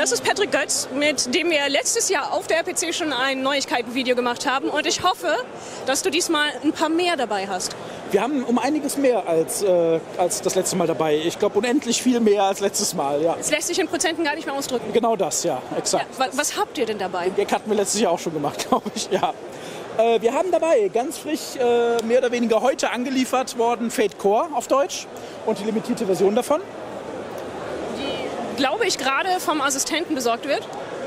Das ist Patrick Götz, mit dem wir letztes Jahr auf der RPC schon ein Neuigkeitenvideo gemacht haben. Und ich hoffe, dass du diesmal ein paar mehr dabei hast. Wir haben um einiges mehr als das letzte Mal dabei. Ich glaube, unendlich viel mehr als letztes Mal. Ja. Es lässt sich in Prozenten gar nicht mehr ausdrücken. Genau das, ja, exakt. Ja, was habt ihr denn dabei? Den Gag hatten wir letztes Jahr auch schon gemacht, glaube ich. Ja. Wir haben dabei ganz frisch, mehr oder weniger heute angeliefert worden, Fate Core auf Deutsch und die limitierte Version davon. Glaube ich, gerade vom Assistenten besorgt wird.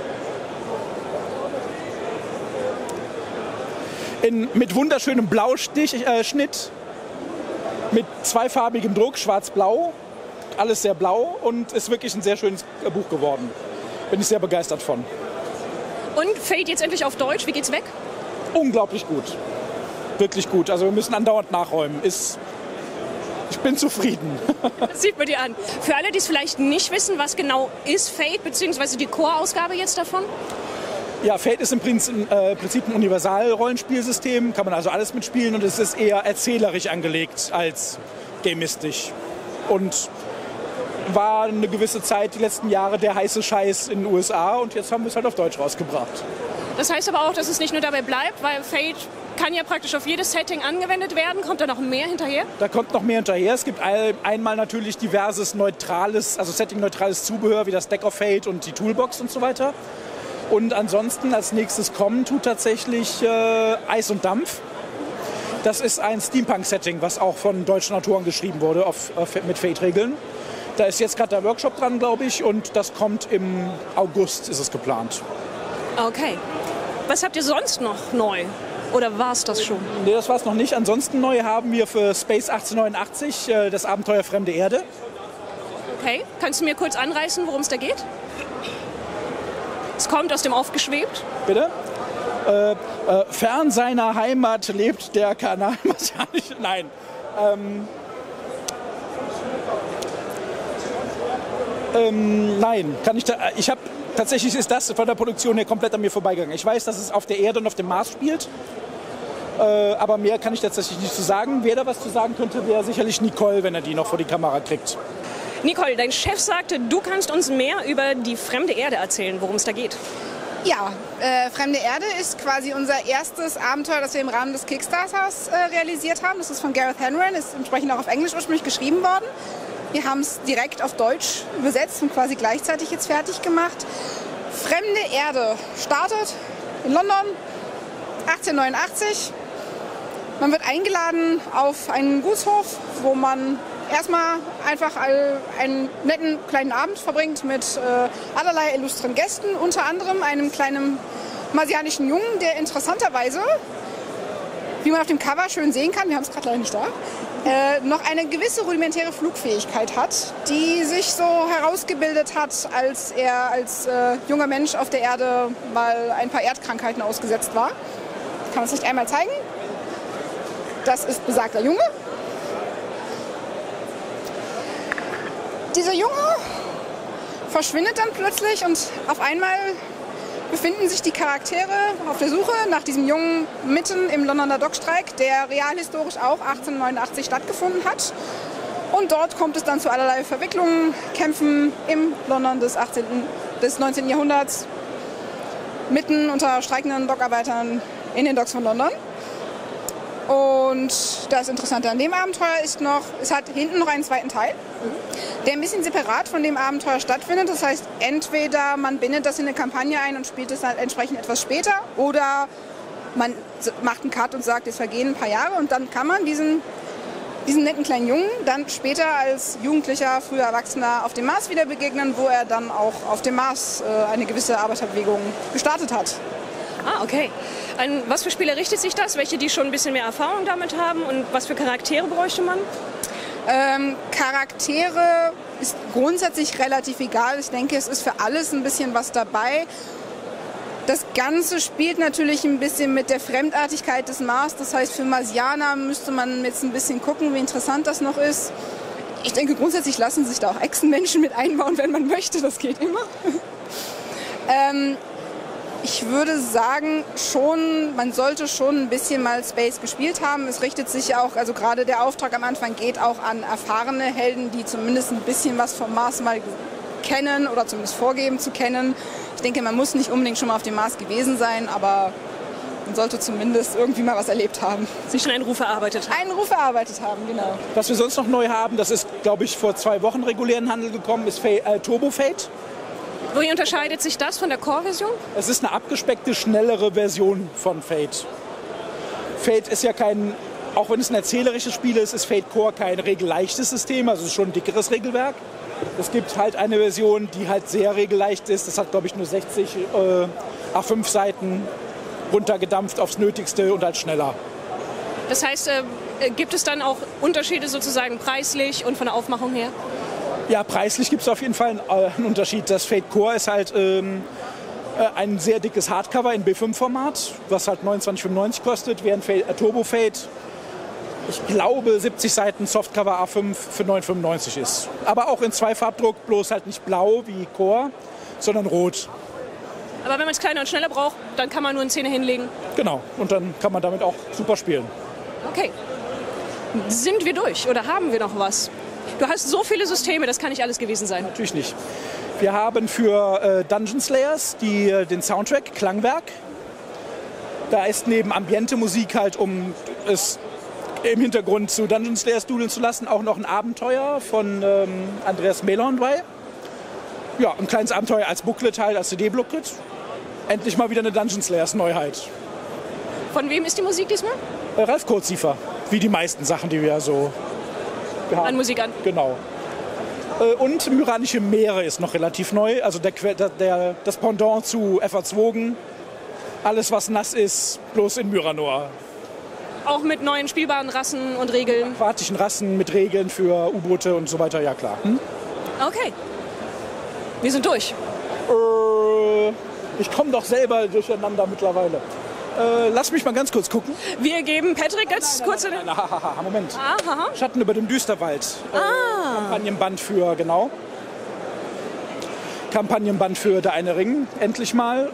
Mit wunderschönem Blauschnitt, mit zweifarbigem Druck, schwarz-blau, alles sehr blau und ist wirklich ein sehr schönes Buch geworden. Bin ich sehr begeistert von. Und Fate jetzt endlich auf Deutsch, wie geht's weg? Unglaublich gut, wirklich gut. Also wir müssen andauernd nachräumen. Ich bin zufrieden. Das sieht man dir an. Für alle, die es vielleicht nicht wissen, was genau ist Fate, beziehungsweise die Core-Ausgabe jetzt davon? Ja, Fate ist im Prinzip ein Universal-Rollenspielsystem, kann man also alles mitspielen und es ist eher erzählerisch angelegt als gamistisch. Und war eine gewisse Zeit, die letzten Jahre, der heiße Scheiß in den USA und jetzt haben wir es halt auf Deutsch rausgebracht. Das heißt aber auch, dass es nicht nur dabei bleibt, weil Fate kann ja praktisch auf jedes Setting angewendet werden. Kommt da noch mehr hinterher? Da kommt noch mehr hinterher. Es gibt einmal natürlich diverses neutrales, also setting-neutrales Zubehör wie das Deck of Fate und die Toolbox und so weiter. Und ansonsten als nächstes kommen tut tatsächlich Eis und Dampf. Das ist ein Steampunk-Setting, was auch von deutschen Autoren geschrieben wurde mit Fate-Regeln. Da ist jetzt gerade der Workshop dran, glaube ich, und das kommt im August, ist es geplant. Okay. Was habt ihr sonst noch neu? Oder war es das schon? Nee, das war es noch nicht. Ansonsten neu haben wir für Space 1889 das Abenteuer Fremde Erde. Okay. Kannst du mir kurz anreißen, worum es da geht? Es kommt aus dem Off geschwebt. Bitte? Fern seiner Heimat lebt der Kanal. Nein. Nein, kann ich da. Tatsächlich ist das von der Produktion her komplett an mir vorbeigegangen. Ich weiß, dass es auf der Erde und auf dem Mars spielt. Aber mehr kann ich tatsächlich nicht zu sagen. Wer da was zu sagen könnte, wäre sicherlich Nicole, wenn er die noch vor die Kamera kriegt. Nicole, dein Chef sagte, du kannst uns mehr über die Fremde Erde erzählen, worum es da geht. Ja, Fremde Erde ist quasi unser erstes Abenteuer, das wir im Rahmen des Kickstarters realisiert haben. Das ist von Gareth Henran, ist entsprechend auch auf Englisch ursprünglich geschrieben worden. Wir haben es direkt auf Deutsch übersetzt und quasi gleichzeitig jetzt fertig gemacht. Fremde Erde startet in London 1889. Man wird eingeladen auf einen Gutshof, wo man erstmal einfach einen netten kleinen Abend verbringt mit allerlei illustren Gästen, unter anderem einem kleinen marsianischen Jungen, der interessanterweise, wie man auf dem Cover schön sehen kann, wir haben es gerade leider nicht da, noch eine gewisse rudimentäre Flugfähigkeit hat, die sich so herausgebildet hat, als er als junger Mensch auf der Erde mal ein paar Erdkrankheiten ausgesetzt war. Ich kann es nicht einmal zeigen. Das ist besagter Junge. Dieser Junge verschwindet dann plötzlich und auf einmal befinden sich die Charaktere auf der Suche nach diesem Jungen mitten im Londoner Dockstreik, der realhistorisch auch 1889 stattgefunden hat. Und dort kommt es dann zu allerlei Verwicklungen, Kämpfen im London des 19. Jahrhunderts, mitten unter streikenden Dockarbeitern in den Docks von London. Und das Interessante an dem Abenteuer ist noch, es hat hinten noch einen zweiten Teil, der ein bisschen separat von dem Abenteuer stattfindet. Das heißt, entweder man bindet das in eine Kampagne ein und spielt es dann entsprechend etwas später, oder man macht einen Cut und sagt, es vergehen ein paar Jahre und dann kann man diesen netten kleinen Jungen dann später als Jugendlicher, früher Erwachsener auf dem Mars wieder begegnen, wo er dann auch auf dem Mars eine gewisse Arbeiterbewegung gestartet hat. Ah, okay. An was für Spiele richtet sich das? Welche, die schon ein bisschen mehr Erfahrung damit haben? Und was für Charaktere bräuchte man? Charaktere ist grundsätzlich relativ egal. Ich denke, es ist für alles ein bisschen was dabei. Das Ganze spielt natürlich ein bisschen mit der Fremdartigkeit des Mars. Das heißt, für Marsianer müsste man jetzt ein bisschen gucken, wie interessant das noch ist. Ich denke, grundsätzlich lassen sich da auch Echsenmenschen mit einbauen, wenn man möchte. Das geht immer. Ich würde sagen, man sollte schon ein bisschen mal Space gespielt haben. Es richtet sich auch, also gerade der Auftrag am Anfang geht auch an erfahrene Helden, die zumindest ein bisschen was vom Mars mal kennen oder zumindest vorgeben zu kennen. Ich denke, man muss nicht unbedingt schon mal auf dem Mars gewesen sein, aber man sollte zumindest irgendwie mal was erlebt haben. Sie schon einen Ruf erarbeitet haben. Einen Ruf erarbeitet haben, genau. Was wir sonst noch neu haben, das ist, glaube ich, vor 2 Wochen regulären Handel gekommen, ist Turbo Fate. Wie unterscheidet sich das von der Core-Version? Es ist eine abgespeckte, schnellere Version von Fate. Fate ist ja kein, auch wenn es ein erzählerisches Spiel ist, ist Fate Core kein regelleichtes System, also es ist schon ein dickeres Regelwerk. Es gibt halt eine Version, die halt sehr regelleicht ist. Das hat, glaube ich, nur 60 A5-Seiten runtergedampft aufs Nötigste und halt schneller. Das heißt, gibt es dann auch Unterschiede sozusagen preislich und von der Aufmachung her? Ja, preislich gibt es auf jeden Fall einen Unterschied. Das Fate Core ist halt ein sehr dickes Hardcover in B5-Format, was halt 29,95 kostet, während Turbo Fate, ich glaube, 70 Seiten Softcover A5 für 9,95 ist. Aber auch in 2-Farbdruck, bloß halt nicht blau wie Core, sondern rot. Aber wenn man es kleiner und schneller braucht, dann kann man nur einen Zehner hinlegen. Genau, und dann kann man damit auch super spielen. Okay. Sind wir durch oder haben wir noch was? Du hast so viele Systeme, das kann nicht alles gewesen sein. Natürlich nicht. Wir haben für Dungeon Slayers den Soundtrack Klangwerk. Da ist neben Ambiente-Musik halt, um es im Hintergrund zu Dungeon Slayers dudeln zu lassen, auch noch ein Abenteuer von Andreas Melon bei. Ja, ein kleines Abenteuer als Booklet halt, als CD-Booklet. Endlich mal wieder eine Dungeon Slayers Neuheit. Von wem ist die Musik diesmal? Ralf Kurziefer, wie die meisten Sachen, die wir so haben. An Musik an. Genau. Und Myranische Meere ist noch relativ neu, also das Pendant zu Effortswogen. Alles, was nass ist, bloß in Myranor. Auch mit neuen spielbaren Rassen und Regeln? Aquatischen Rassen mit Regeln für U-Boote und so weiter, ja klar. Okay. Wir sind durch. Ich komme doch selber durcheinander mittlerweile. Lass mich mal ganz kurz gucken. Wir geben Patrick jetzt kurz... Moment. Aha. Schatten über dem Düsterwald. Kampagnenband für, genau. Kampagnenband für Der eine Ring, endlich mal.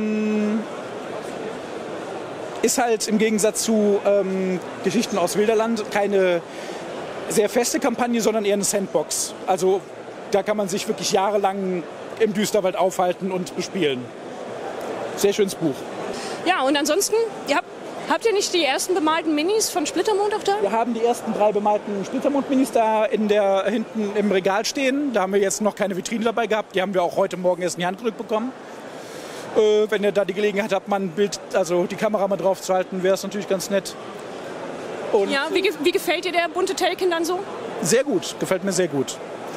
Ist halt im Gegensatz zu Geschichten aus Wilderland keine sehr feste Kampagne, sondern eher eine Sandbox. Also da kann man sich wirklich jahrelang im Düsterwald aufhalten und bespielen. Sehr schönes Buch. Ja, und ansonsten, habt ihr nicht die ersten bemalten Minis von Splittermond auch da? Wir haben die ersten 3 bemalten Splittermond-Minis da hinten im Regal stehen. Da haben wir jetzt noch keine Vitrine dabei gehabt. Die haben wir auch heute Morgen erst in die Hand gedrückt bekommen. Wenn ihr da die Gelegenheit habt, mal ein Bild, also die Kamera mal drauf zu halten, wäre es natürlich ganz nett. Und ja, wie gefällt dir der bunte Telkin dann so? Sehr gut, gefällt mir sehr gut.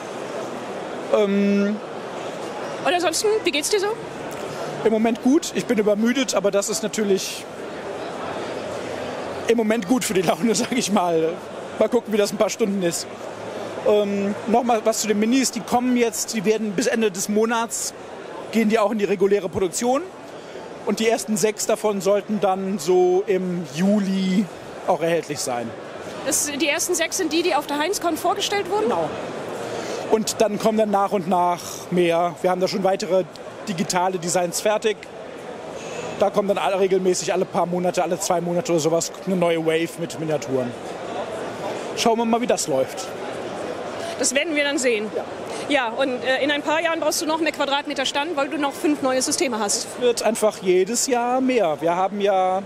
Und ansonsten, wie geht's dir so? Im Moment gut, ich bin übermüdet, aber das ist natürlich im Moment gut für die Laune, sage ich mal. Mal gucken, wie das ein paar Stunden ist. Nochmal was zu den Minis, die kommen jetzt, die werden bis Ende des Monats, gehen die auch in die reguläre Produktion. Und die ersten 6 davon sollten dann so im Juli auch erhältlich sein. Die ersten 6 sind die auf der Heinzcon vorgestellt wurden? Genau. Und dann kommen dann nach und nach mehr. Wir haben da schon weitere digitale Designs fertig. Da kommt dann regelmäßig alle paar Monate, alle 2 Monate oder sowas eine neue Wave mit Miniaturen. Schauen wir mal, wie das läuft. Das werden wir dann sehen. Ja, und in ein paar Jahren brauchst du noch mehr Quadratmeter Stand, weil du noch 5 neue Systeme hast. Es wird einfach jedes Jahr mehr. Wir haben ja...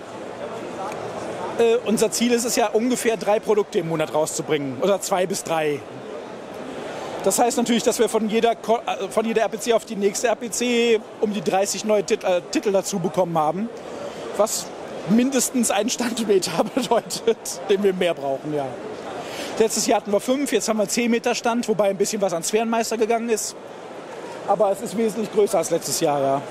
unser Ziel ist es ja, ungefähr 3 Produkte im Monat rauszubringen. Oder 2 bis 3. Das heißt natürlich, dass wir von jeder RPC auf die nächste RPC um die 30 neue Titel dazu bekommen haben. Was mindestens einen Standmeter bedeutet, den wir mehr brauchen, ja. Letztes Jahr hatten wir 5, jetzt haben wir 10 Meter Stand, wobei ein bisschen was an Sphärenmeister gegangen ist. Aber es ist wesentlich größer als letztes Jahr, ja.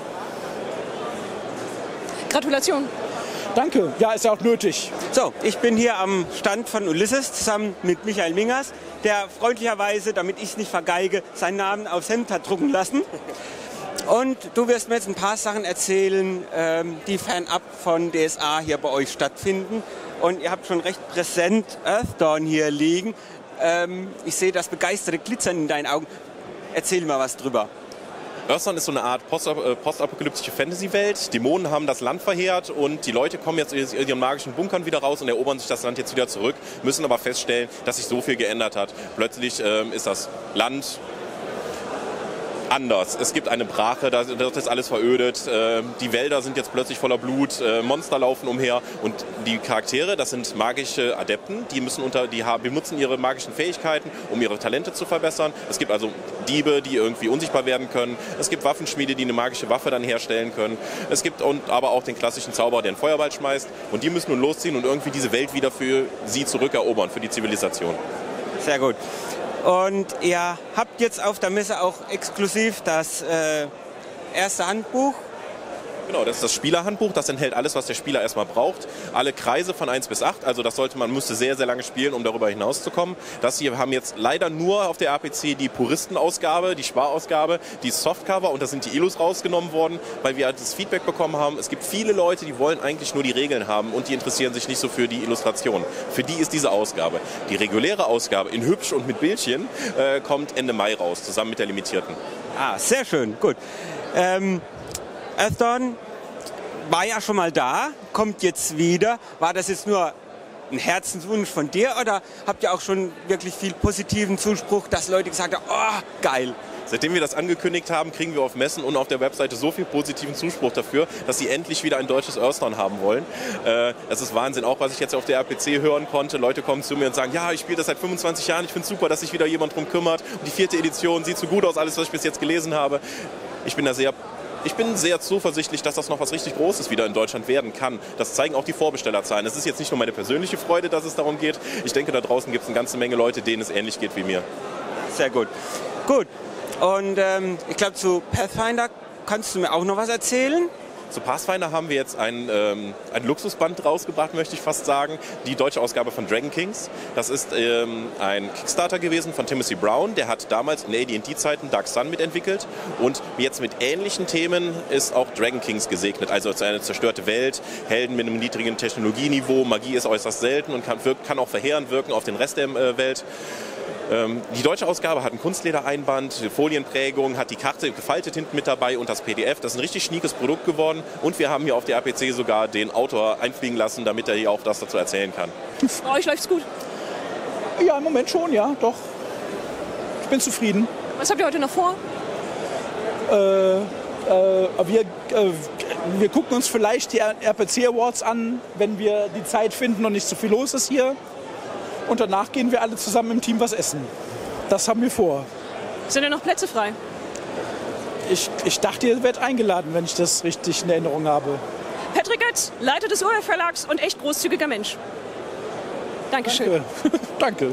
Gratulation. Danke, ja, ist ja auch nötig. So, ich bin hier am Stand von Ulysses zusammen mit Michael Mingers, der freundlicherweise, damit ich es nicht vergeige, seinen Namen aufs Hemd hat drucken lassen. Und du wirst mir jetzt ein paar Sachen erzählen, die fernab von DSA hier bei euch stattfinden. Und ihr habt schon recht präsent Earthdawn hier liegen. Ich sehe das begeisterte Glitzern in deinen Augen. Erzähl mal was drüber. Earthdawn ist so eine Art postapokalyptische Fantasy-Welt. Dämonen haben das Land verheert und die Leute kommen jetzt aus ihren magischen Bunkern wieder raus und erobern sich das Land jetzt wieder zurück, müssen aber feststellen, dass sich so viel geändert hat. Plötzlich ist das Land anders. Es gibt eine Brache, da wird jetzt alles verödet. Die Wälder sind jetzt plötzlich voller Blut, Monster laufen umher und die Charaktere, das sind magische Adepten, die benutzen ihre magischen Fähigkeiten, um ihre Talente zu verbessern. Es gibt also Diebe, die irgendwie unsichtbar werden können. Es gibt Waffenschmiede, die eine magische Waffe dann herstellen können. Es gibt aber auch den klassischen Zauberer, der einen Feuerball schmeißt und die müssen nun losziehen und irgendwie diese Welt wieder für sie zurückerobern, für die Zivilisation. Sehr gut. Und ihr habt jetzt auf der Messe auch exklusiv das erste Handbuch. Genau, das ist das Spielerhandbuch. Das enthält alles, was der Spieler erstmal braucht. Alle Kreise von 1 bis 8. Also das müsste sehr, sehr lange spielen, um darüber hinauszukommen. Das hier haben jetzt leider nur auf der APC die Puristenausgabe, die Sparausgabe, die Softcover und da sind die Illus rausgenommen worden, weil wir das Feedback bekommen haben. Es gibt viele Leute, die wollen eigentlich nur die Regeln haben und die interessieren sich nicht so für die Illustration. Für die ist diese Ausgabe. Die reguläre Ausgabe in hübsch und mit Bildchen kommt Ende Mai raus, zusammen mit der limitierten. Ah, sehr schön, gut. Earthdawn war ja schon mal da, kommt jetzt wieder. War das jetzt nur ein Herzenswunsch von dir oder habt ihr auch schon wirklich viel positiven Zuspruch, dass Leute gesagt haben, oh, geil? Seitdem wir das angekündigt haben, kriegen wir auf Messen und auf der Webseite so viel positiven Zuspruch dafür, dass sie endlich wieder ein deutsches Earthdawn haben wollen. Das ist Wahnsinn, auch was ich jetzt auf der RPC hören konnte. Leute kommen zu mir und sagen, ja, ich spiele das seit 25 Jahren, ich finde es super, dass sich wieder jemand drum kümmert. Und die 4. Edition sieht so gut aus, alles, was ich bis jetzt gelesen habe. Ich bin sehr zuversichtlich, dass das noch was richtig Großes wieder in Deutschland werden kann. Das zeigen auch die Vorbestellerzahlen. Es ist jetzt nicht nur meine persönliche Freude, dass es darum geht. Ich denke, da draußen gibt es eine ganze Menge Leute, denen es ähnlich geht wie mir. Sehr gut. Gut. Und ich glaube, zu Pathfinder kannst du mir auch noch was erzählen? Zu Pathfinder haben wir jetzt ein Luxusband rausgebracht, möchte ich fast sagen. Die deutsche Ausgabe von Dragon Kings. Das ist ein Kickstarter gewesen von Timothy Brown. Der hat damals in AD&D-Zeiten Dark Sun mitentwickelt. Und jetzt mit ähnlichen Themen ist auch Dragon Kings gesegnet. Also es ist eine zerstörte Welt, Helden mit einem niedrigen Technologieniveau, Magie ist äußerst selten und kann auch verheerend wirken auf den Rest der Welt. Die deutsche Ausgabe hat ein Kunstledereinband, Folienprägung, hat die Karte gefaltet hinten mit dabei und das PDF. Das ist ein richtig schniekes Produkt geworden und wir haben hier auf der APC sogar den Autor einfliegen lassen, damit er hier auch das dazu erzählen kann. Bei euch läuft's gut? Ja, im Moment schon, ja, doch. Ich bin zufrieden. Was habt ihr heute noch vor? Wir gucken uns vielleicht die RPC Awards an, wenn wir die Zeit finden und nicht so viel los ist hier. Und danach gehen wir alle zusammen im Team was essen. Das haben wir vor. Sind denn noch Plätze frei? Ich dachte, ihr werdet eingeladen, wenn ich das richtig in Erinnerung habe. Patrick Götz, Leiter des ORF Verlags und echt großzügiger Mensch. Dankeschön. Danke.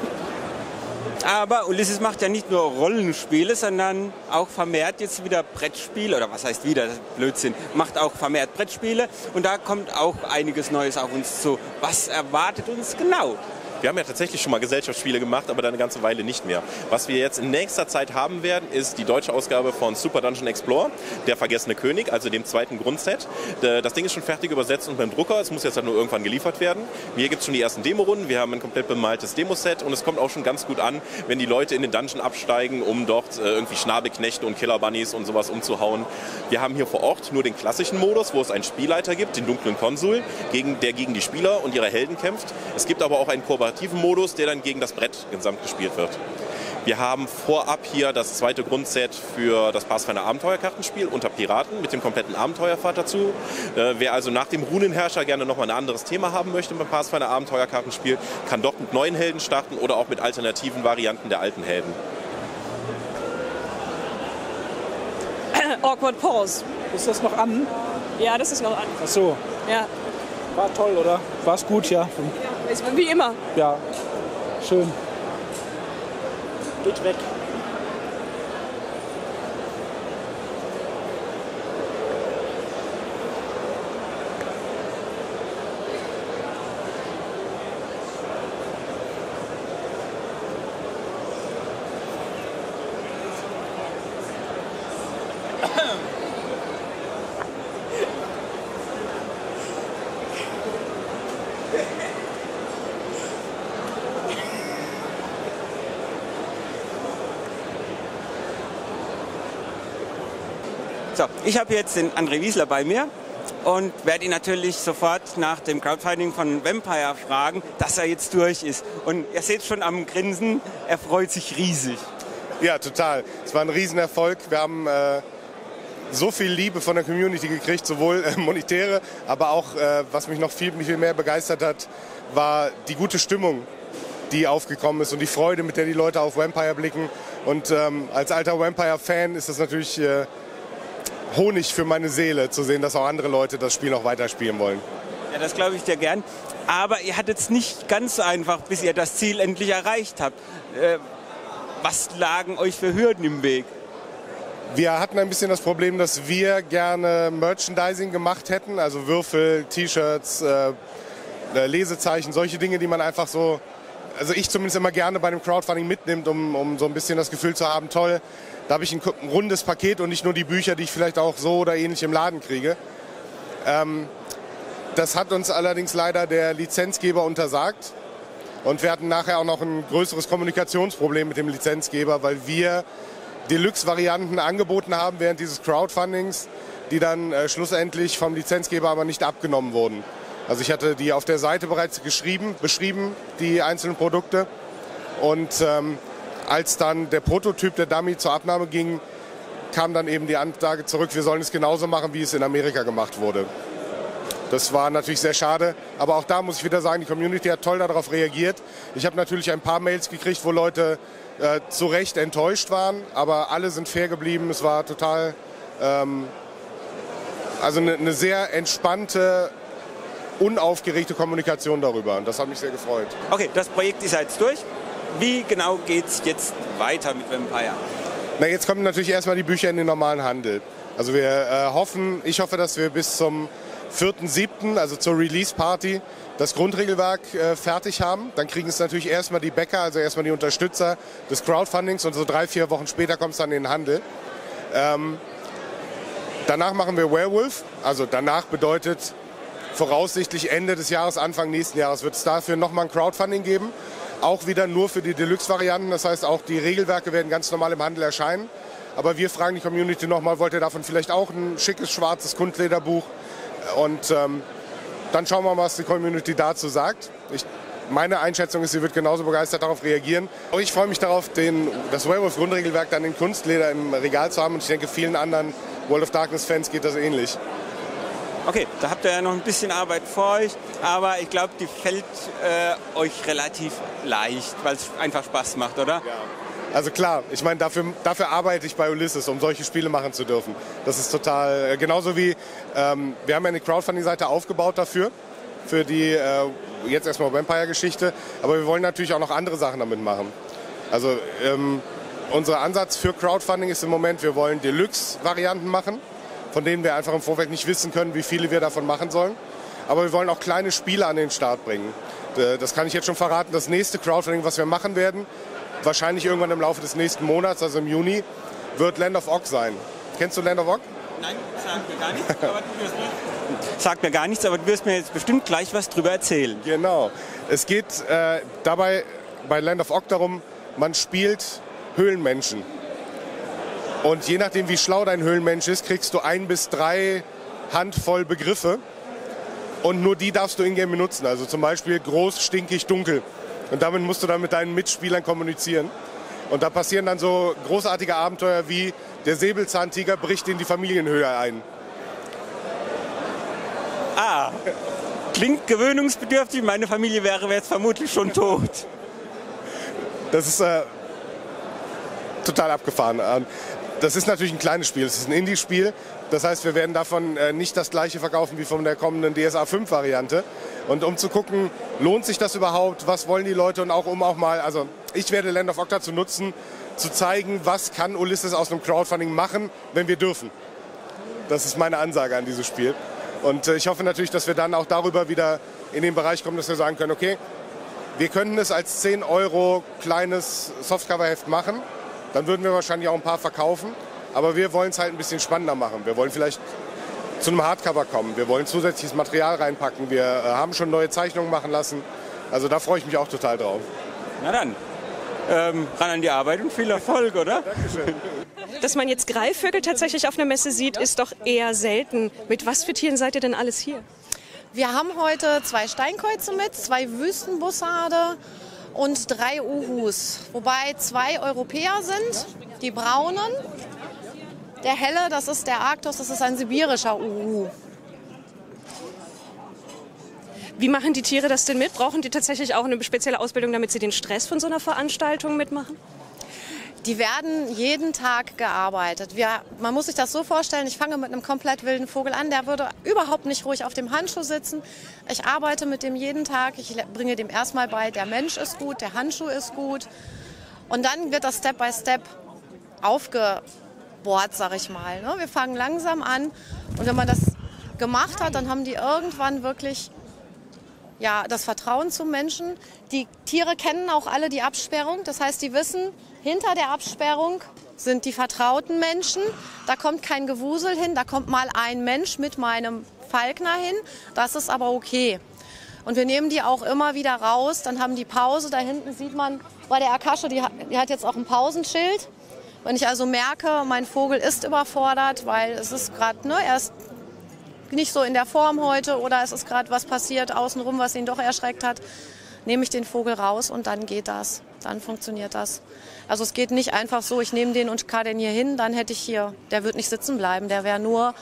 Aber Ulysses macht ja nicht nur Rollenspiele, sondern auch vermehrt jetzt wieder Brettspiele, oder was heißt wieder, das ist Blödsinn, macht auch vermehrt Brettspiele und da kommt auch einiges Neues auf uns zu. Was erwartet uns genau? Wir haben ja tatsächlich schon mal Gesellschaftsspiele gemacht, aber dann eine ganze Weile nicht mehr. Was wir jetzt in nächster Zeit haben werden, ist die deutsche Ausgabe von Super Dungeon Explorer, der vergessene König, also dem 2. Grundset. Das Ding ist schon fertig übersetzt und beim Drucker, es muss jetzt halt nur irgendwann geliefert werden. Hier gibt es schon die ersten Demorunden, wir haben ein komplett bemaltes Demoset und es kommt auch schon ganz gut an, wenn die Leute in den Dungeon absteigen, um dort irgendwie Schnabelknechte und Killer-Bunnies und sowas umzuhauen. Wir haben hier vor Ort nur den klassischen Modus, wo es einen Spielleiter gibt, den dunklen Konsul, der gegen die Spieler und ihre Helden kämpft. Es gibt aber auch einen kooperativen Modus, der dann gegen das Brett gesamt gespielt wird. Wir haben vorab hier das 2. Grundset für das Pathfinder Abenteuerkartenspiel unter Piraten mit dem kompletten Abenteuerpfad dazu. Wer also nach dem Runenherrscher gerne nochmal ein anderes Thema haben möchte beim Pathfinder Abenteuerkartenspiel, kann dort mit neuen Helden starten oder auch mit alternativen Varianten der alten Helden. Awkward Pause. Ist das noch an? Ja, das ist noch an. Ach so. Ja. War toll, oder? War's gut, ja? Wie immer. Ja. Schön. Geht weg. So, ich habe jetzt den André Wiesler bei mir und werde ihn natürlich sofort nach dem Crowdfunding von Vampire fragen, dass er jetzt durch ist. Und ihr seht schon am Grinsen, er freut sich riesig. Ja, total. Es war ein Riesenerfolg. Wir haben so viel Liebe von der Community gekriegt, sowohl monetäre, aber auch, was mich noch viel mehr begeistert hat, war die gute Stimmung, die aufgekommen ist und die Freude, mit der die Leute auf Vampire blicken. Und als alter Vampire-Fan ist das natürlich Honig für meine Seele, zu sehen, dass auch andere Leute das Spiel noch weiterspielen wollen. Ja, das glaube ich dir gern. Aber ihr hattet es nicht ganz so einfach, bis ihr das Ziel endlich erreicht habt. Was lagen euch für Hürden im Weg? Wir hatten ein bisschen das Problem, dass wir gerne Merchandising gemacht hätten, also Würfel, T-Shirts, Lesezeichen, solche Dinge, die man einfach so, also ich zumindest immer gerne bei dem Crowdfunding mitnimmt, um so ein bisschen das Gefühl zu haben, toll, da habe ich ein rundes Paket und nicht nur die Bücher, die ich vielleicht auch so oder ähnlich im Laden kriege. Das hat uns allerdings leider der Lizenzgeber untersagt. Und wir hatten nachher auch noch ein größeres Kommunikationsproblem mit dem Lizenzgeber, weil wir Deluxe-Varianten angeboten haben während dieses Crowdfundings, die dann schlussendlich vom Lizenzgeber aber nicht abgenommen wurden. Also ich hatte die auf der Seite bereits beschrieben, die einzelnen Produkte. Und als dann der Prototyp der Dummy zur Abnahme ging, kam dann eben die Ansage zurück, wir sollen es genauso machen, wie es in Amerika gemacht wurde. Das war natürlich sehr schade, aber auch da muss ich wieder sagen, die Community hat toll darauf reagiert. Ich habe natürlich ein paar Mails gekriegt, wo Leute zu Recht enttäuscht waren, aber alle sind fair geblieben. Es war total, also eine sehr entspannte, unaufgeregte Kommunikation darüber. Und das hat mich sehr gefreut. Okay, das Projekt ist jetzt durch. Wie genau geht es jetzt weiter mit Vampire? Na, jetzt kommen natürlich erstmal die Bücher in den normalen Handel. Also ich hoffe, dass wir bis zum 4.7., also zur Release-Party, das Grundregelwerk fertig haben. Dann kriegen es natürlich erstmal die Bäcker, also erstmal die Unterstützer des Crowdfundings und so 3-4 Wochen später kommt es dann in den Handel. Danach machen wir Werewolf, also danach bedeutet voraussichtlich Ende des Jahres, Anfang nächsten Jahres wird es dafür nochmal ein Crowdfunding geben. Auch wieder nur für die Deluxe-Varianten, das heißt auch die Regelwerke werden ganz normal im Handel erscheinen. Aber wir fragen die Community nochmal, wollt ihr davon vielleicht auch ein schickes schwarzes Kunstlederbuch? Und dann schauen wir mal, was die Community dazu sagt. Meine Einschätzung ist, sie wird genauso begeistert darauf reagieren. Auch ich freue mich darauf, das Werewolf-Grundregelwerk dann in Kunstleder im Regal zu haben. Und ich denke, vielen anderen World of Darkness-Fans geht das ähnlich. Okay, da habt ihr ja noch ein bisschen Arbeit vor euch, aber ich glaube, die fällt euch relativ leicht, weil es einfach Spaß macht, oder? Ja. Also klar, ich meine, dafür arbeite ich bei Ulysses, um solche Spiele machen zu dürfen. Das ist total, genauso wie, wir haben ja eine Crowdfunding-Seite aufgebaut dafür, für die jetzt erstmal Vampire-Geschichte, aber wir wollen natürlich auch noch andere Sachen damit machen. Also unser Ansatz für Crowdfunding ist im Moment, wir wollen Deluxe-Varianten machen, von denen wir einfach im Vorfeld nicht wissen können, wie viele wir davon machen sollen. Aber wir wollen auch kleine Spiele an den Start bringen. Das kann ich jetzt schon verraten, das nächste Crowdfunding, was wir machen werden, wahrscheinlich irgendwann im Laufe des nächsten Monats, also im Juni, wird Land of Ock sein. Kennst du Land of Ock? Nein, sagt mir gar nichts, aber du wirst mir jetzt bestimmt gleich was drüber erzählen. Genau. Es geht dabei bei Land of Ock darum, man spielt Höhlenmenschen. Und je nachdem, wie schlau dein Höhlenmensch ist, kriegst du 1 bis 3 Handvoll Begriffe. Und nur die darfst du in-game benutzen. Also zum Beispiel groß, stinkig, dunkel. Und damit musst du dann mit deinen Mitspielern kommunizieren. Und da passieren dann so großartige Abenteuer wie der Säbelzahntiger bricht in die Familienhöhe ein. Ah, klingt gewöhnungsbedürftig. Meine Familie wäre jetzt vermutlich schon tot. Das ist total abgefahren. Das ist natürlich ein kleines Spiel. Es ist ein Indie-Spiel. Das heißt, wir werden davon nicht das gleiche verkaufen wie von der kommenden DSA 5-Variante. Und um zu gucken, lohnt sich das überhaupt, was wollen die Leute und auch mal, also ich werde Land of Ock dazu nutzen, zu zeigen, was kann Ulysses aus einem Crowdfunding machen, wenn wir dürfen. Das ist meine Ansage an dieses Spiel. Und ich hoffe natürlich, dass wir dann auch darüber wieder in den Bereich kommen, dass wir sagen können, okay, wir könnten es als 10 € kleines Softcover-Heft machen, dann würden wir wahrscheinlich auch ein paar verkaufen, aber wir wollen es halt ein bisschen spannender machen. Wir wollen vielleicht zu einem Hardcover kommen. Wir wollen zusätzliches Material reinpacken. Wir haben schon neue Zeichnungen machen lassen. Also da freue ich mich auch total drauf. Na dann, ran an die Arbeit und viel Erfolg, oder? Dankeschön. Dass man jetzt Greifvögel tatsächlich auf einer Messe sieht, ist doch eher selten. Mit was für Tieren seid ihr denn alles hier? Wir haben heute 2 Steinkäuze mit, 2 Wüstenbussarde und 3 Uhus, wobei 2 Europäer sind, die braunen. Der helle, das ist der Arktos, das ist ein sibirischer Uhu. Wie machen die Tiere das denn mit? Brauchen die tatsächlich auch eine spezielle Ausbildung, damit sie den Stress von so einer Veranstaltung mitmachen? Die werden jeden Tag gearbeitet. Man muss sich das so vorstellen, ich fange mit einem komplett wilden Vogel an, der würde überhaupt nicht ruhig auf dem Handschuh sitzen. Ich arbeite mit dem jeden Tag, ich bringe dem erstmal bei, der Mensch ist gut, der Handschuh ist gut. Und dann wird das Step by Step aufgebohrt, sag ich mal. Wir fangen langsam an und wenn man das gemacht hat, dann haben die irgendwann wirklich das Vertrauen zum Menschen. Die Tiere kennen auch alle die Absperrung, das heißt, die wissen, hinter der Absperrung sind die vertrauten Menschen. Da kommt kein Gewusel hin, da kommt mal ein Mensch mit meinem Falkner hin. Das ist aber okay. Und wir nehmen die auch immer wieder raus. Dann haben die Pause. Da hinten sieht man bei der Akasha, die hat jetzt auch ein Pausenschild. Wenn ich also merke, mein Vogel ist überfordert, weil es ist gerade, er ist nicht so in der Form heute oder es ist gerade was passiert außenrum, was ihn doch erschreckt hat, nehme ich den Vogel raus und dann geht das. Dann funktioniert das. Also es geht nicht einfach so, ich nehme den und kann den hier hin, dann hätte ich hier, der wird nicht sitzen bleiben, der wäre nur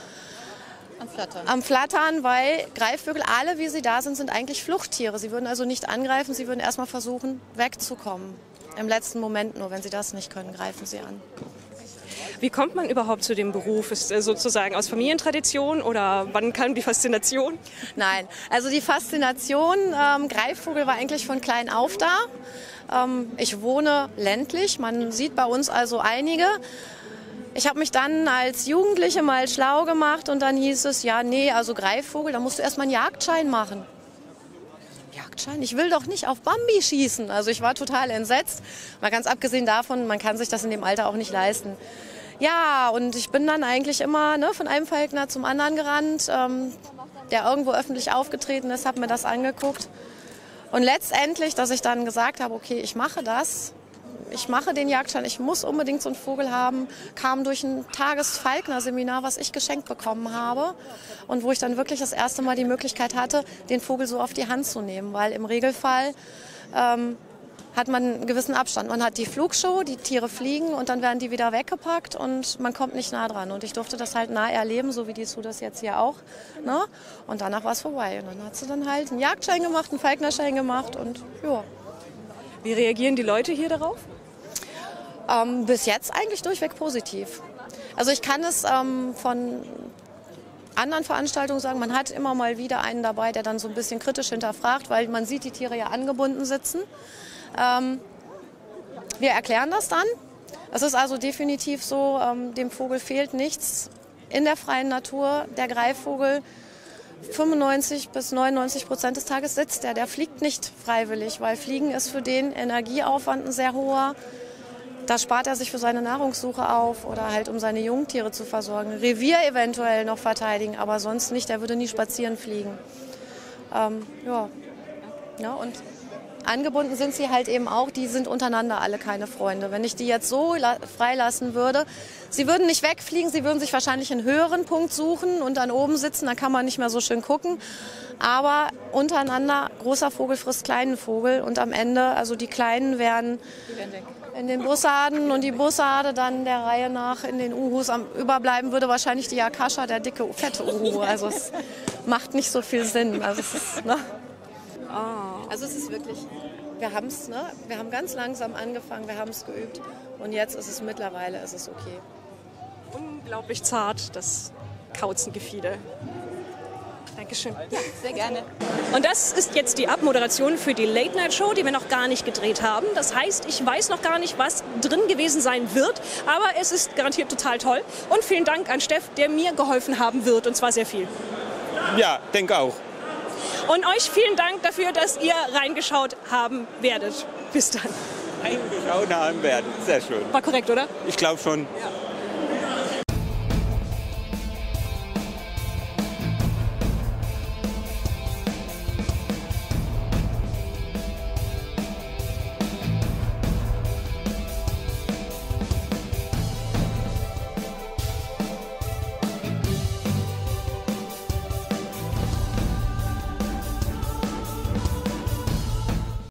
am Flattern, weil Greifvögel, alle wie sie da sind, sind eigentlich Fluchttiere. Sie würden also nicht angreifen, sie würden erstmal versuchen, wegzukommen. Im letzten Moment nur, wenn sie das nicht können, greifen sie an. Wie kommt man überhaupt zu dem Beruf? Ist es sozusagen aus Familientradition oder wann kam die Faszination? Nein, also die Faszination Greifvogel war eigentlich von klein auf da. Ich wohne ländlich, man sieht bei uns also einige. Ich habe mich dann als Jugendliche mal schlau gemacht und dann hieß es, also Greifvogel, da musst du erstmal einen Jagdschein machen. Jagdschein? Ich will doch nicht auf Bambi schießen. Also ich war total entsetzt. Mal ganz abgesehen davon, man kann sich das in dem Alter auch nicht leisten. Ja, und ich bin dann eigentlich immer von einem Falkner zum anderen gerannt, der irgendwo öffentlich aufgetreten ist, habe mir das angeguckt. Und letztendlich, dass ich dann gesagt habe, okay, ich mache das, ich mache den Jagdschein, ich muss unbedingt so einen Vogel haben, kam durch ein Tagesfalkner-Seminar, was ich geschenkt bekommen habe und wo ich dann wirklich das erste Mal die Möglichkeit hatte, den Vogel so auf die Hand zu nehmen, weil im Regelfall hat man einen gewissen Abstand. Man hat die Flugshow, die Tiere fliegen und dann werden die wieder weggepackt und man kommt nicht nah dran. Und ich durfte das halt nah erleben, so wie die Su das jetzt hier auch. Ne? Und danach war es vorbei. Und dann hat sie dann halt einen Jagdschein gemacht, einen Falknerschein gemacht und ja. Wie reagieren die Leute hier darauf? Bis jetzt eigentlich durchweg positiv. Also ich kann es von anderen Veranstaltungen sagen, man hat immer mal wieder einen dabei, der dann so ein bisschen kritisch hinterfragt, weil man sieht die Tiere ja angebunden sitzen. Wir erklären das dann. Es ist also definitiv so, dem Vogel fehlt nichts in der freien Natur. Der Greifvogel, 95-99% des Tages sitzt der fliegt nicht freiwillig, weil Fliegen ist für den Energieaufwand ein sehr hoher. Da spart er sich für seine Nahrungssuche auf oder halt um seine Jungtiere zu versorgen. Revier eventuell noch verteidigen, aber sonst nicht, der würde nie spazieren fliegen. Ja, und angebunden sind sie halt eben auch, die sind untereinander alle keine Freunde. Wenn ich die jetzt so freilassen würde, sie würden nicht wegfliegen, sie würden sich wahrscheinlich einen höheren Punkt suchen und dann oben sitzen, dann kann man nicht mehr so schön gucken. Aber untereinander, großer Vogel frisst kleinen Vogel und am Ende, also die Kleinen werden in den Bussaden und die Bussarde dann der Reihe nach in den Uhus. Am Überbleiben würde wahrscheinlich die Akasha, der dicke, fette Uhu. Also es macht nicht so viel Sinn. Also es ist, Also es ist wirklich, wir haben ganz langsam angefangen, wir haben es geübt und jetzt ist es mittlerweile, okay. Unglaublich zart, das Kauzengefieder. Dankeschön. Ja, sehr gerne. Und das ist jetzt die Abmoderation für die Late-Night-Show, die wir noch gar nicht gedreht haben. Das heißt, ich weiß noch gar nicht, was drin gewesen sein wird, aber es ist garantiert total toll. Und vielen Dank an Steff, der mir geholfen haben wird, und zwar sehr viel. Ja, denke auch. Und euch vielen Dank dafür, dass ihr reingeschaut haben werdet. Bis dann. Reingeschaut haben werden, sehr schön. War korrekt, oder? Ich glaube schon. Ja.